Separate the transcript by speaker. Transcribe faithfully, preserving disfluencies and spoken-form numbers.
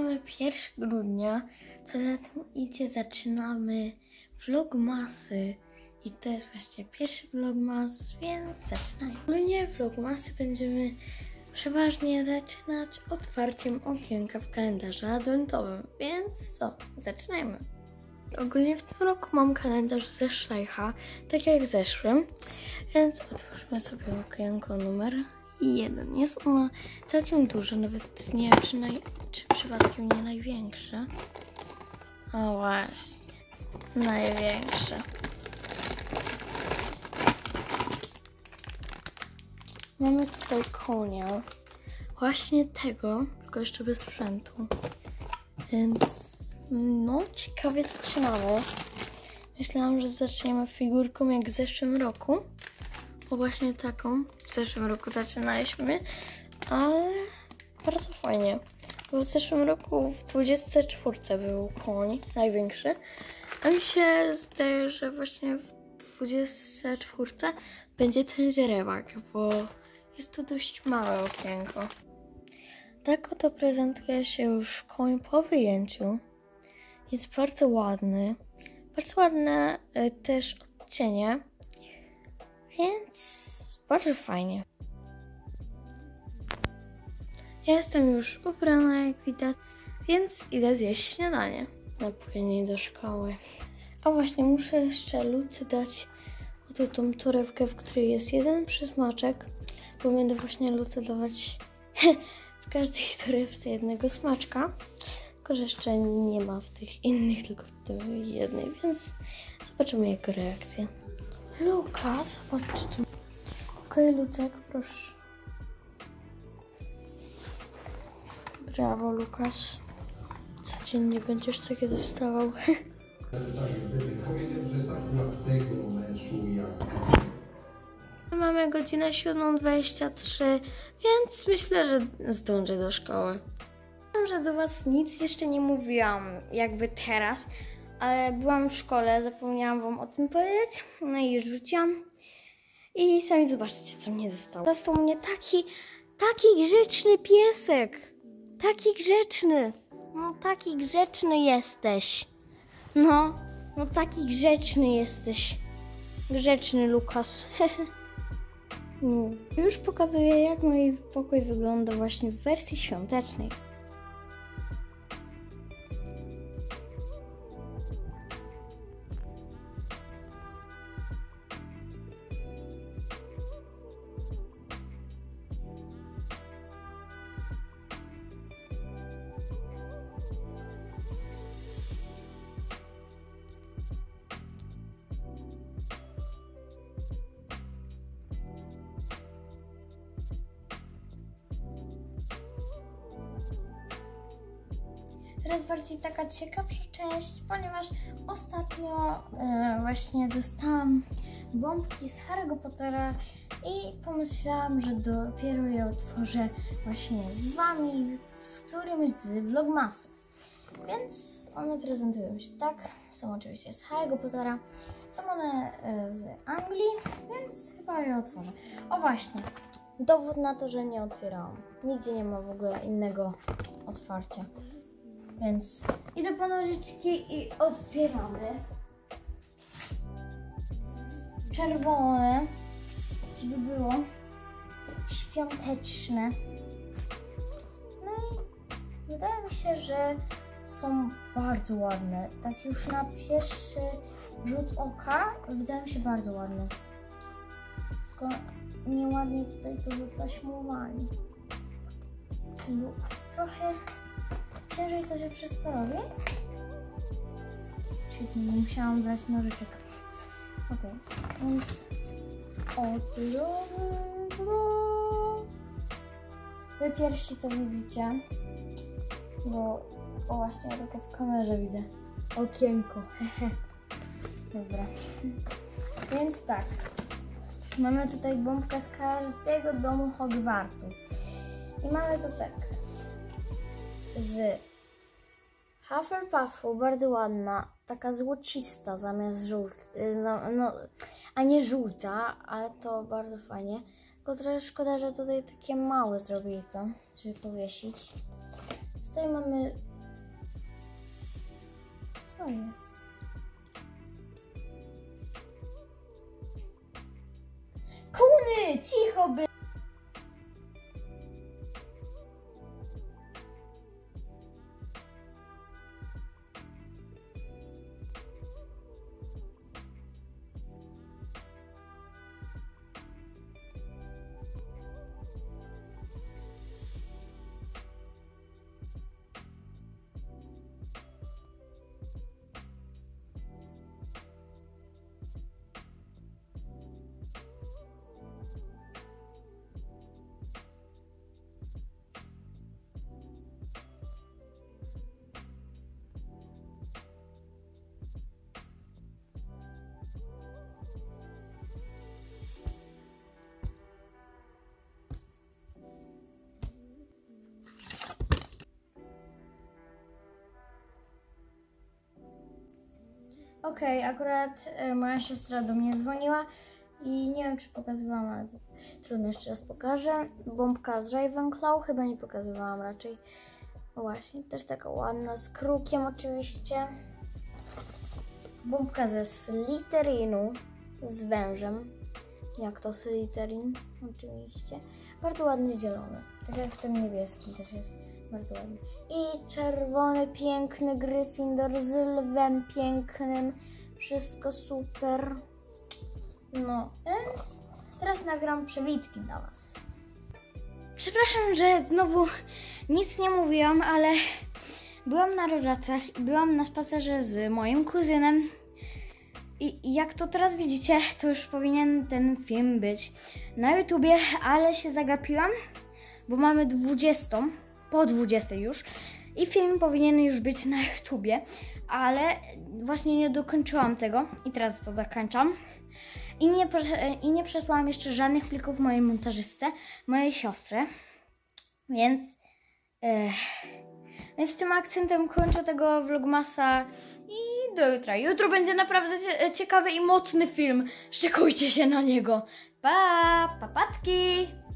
Speaker 1: mamy pierwszego grudnia, co za tym idzie, zaczynamy vlogmasy. I to jest właśnie pierwszy vlogmas, więc zaczynajmy. Ogólnie vlogmasy będziemy przeważnie zaczynać otwarciem okienka w kalendarzu adwentowym, więc co, zaczynajmy. Ogólnie w tym roku mam kalendarz ze Szlajcha, tak jak w zeszłym, więc otwórzmy sobie okienko numer jeden. Jest ono całkiem duże, nawet nie wiem, czy, naj, czy przypadkiem nie największe. O właśnie, największe. Mamy tutaj konia, właśnie tego, tylko jeszcze bez sprzętu, więc no ciekawie zaczynamy. Myślałam, że zaczniemy figurką jak w zeszłym roku, bo właśnie taką w zeszłym roku zaczynaliśmy, ale bardzo fajnie, bo w zeszłym roku w dwudziestce czwórce był koń największy, a mi się zdaje, że właśnie w dwudziestce czwórce będzie ten źrebak, bo jest to dość małe okienko. Tak oto prezentuje się już koń po wyjęciu. Jest bardzo ładny. Bardzo ładne y, też odcienie. Więc bardzo fajnie. Ja jestem już ubrana, jak widać, więc idę zjeść śniadanie na później do szkoły. A właśnie, muszę jeszcze Lucy dać oto tą torebkę, w której jest jeden przysmaczek, bo będę właśnie Lucy dawać w każdej torebce jednego smaczka, tylko że jeszcze nie ma w tych innych, tylko w tej jednej, więc zobaczymy jego reakcję. Luka, zobaczcie tu. Okej, okay, Lucek, proszę. Brawo, Lukas. Codziennie będziesz takie dostawał. Mamy godzinę siódma dwadzieścia trzy, więc myślę, że zdążę do szkoły. Wiem, że do was nic jeszcze nie mówiłam, jakby teraz, ale byłam w szkole, zapomniałam wam o tym powiedzieć, no i już rzuciłam. I sami zobaczcie, co mnie zostało. Został mnie taki, taki grzeczny piesek. Taki grzeczny. No, taki grzeczny jesteś. No, no taki grzeczny jesteś. Grzeczny Lukas. Hmm. Już pokazuję, jak mój pokój wygląda właśnie w wersji świątecznej. Teraz bardziej taka ciekawsza część, ponieważ ostatnio e, właśnie dostałam bombki z Harry'ego Pottera i pomyślałam, że dopiero je otworzę właśnie z wami w którymś z vlogmasów. Więc one prezentują się tak, są oczywiście z Harry'ego Pottera, są one e, z Anglii, więc chyba je otworzę. O właśnie, dowód na to, że nie otwierałam. Nigdzie nie ma w ogóle innego otwarcia. Więc idę po nożyczki i otwieramy. Czerwone, żeby było świąteczne. No i wydaje mi się, że są bardzo ładne. Tak już na pierwszy rzut oka wydają się bardzo ładne. Tylko nieładnie tutaj to zataśmowali. Trochę ciężej to się przez to robi. Świetnie, nie musiałam brać nożyczek. Ok, więc otwieramy. Wy pierwsi to widzicie, bo o właśnie, ja tylko w kamerze widzę okienko. Dobra. Więc tak, mamy tutaj bombkę z każdego domu Hogwartu. I mamy to tak. Z Hufflepuffu, bardzo ładna, taka złocista zamiast żółty, no, a nie żółta, ale to bardzo fajnie. Tylko trochę szkoda, że tutaj takie małe zrobili to, żeby powiesić. Tutaj mamy Co jest? Kuny! Cicho by! Okej, okay, akurat y, moja siostra do mnie dzwoniła i nie wiem, czy pokazywałam, ale trudno, jeszcze raz pokażę. Bombka z Ravenclaw, chyba nie pokazywałam raczej. O właśnie, też taka ładna, z krukiem oczywiście. Bombka ze Slytherinu, z wężem, jak to Slytherin, oczywiście. Bardzo ładny zielony, tak jak w tym niebieskim też jest bardzo ładny. I czerwony, piękny Gryffindor z lwem pięknym, wszystko super. No, więc teraz nagram przewitki dla was. Przepraszam, że znowu nic nie mówiłam, ale byłam na rożacach i byłam na spacerze z moim kuzynem. I jak to teraz widzicie, to już powinien ten film być na YouTubie, ale się zagapiłam, bo mamy dwudziestą, po dwudziestej już i film powinien już być na YouTubie, ale właśnie nie dokończyłam tego i teraz to dokończam. I nie, i nie przesłałam jeszcze żadnych plików mojej montażystce, mojej siostrze, więc, e, więc tym akcentem kończę tego vlogmasa i do jutra. Jutro będzie naprawdę ciekawy i mocny film, szykujcie się na niego. Pa, papatki!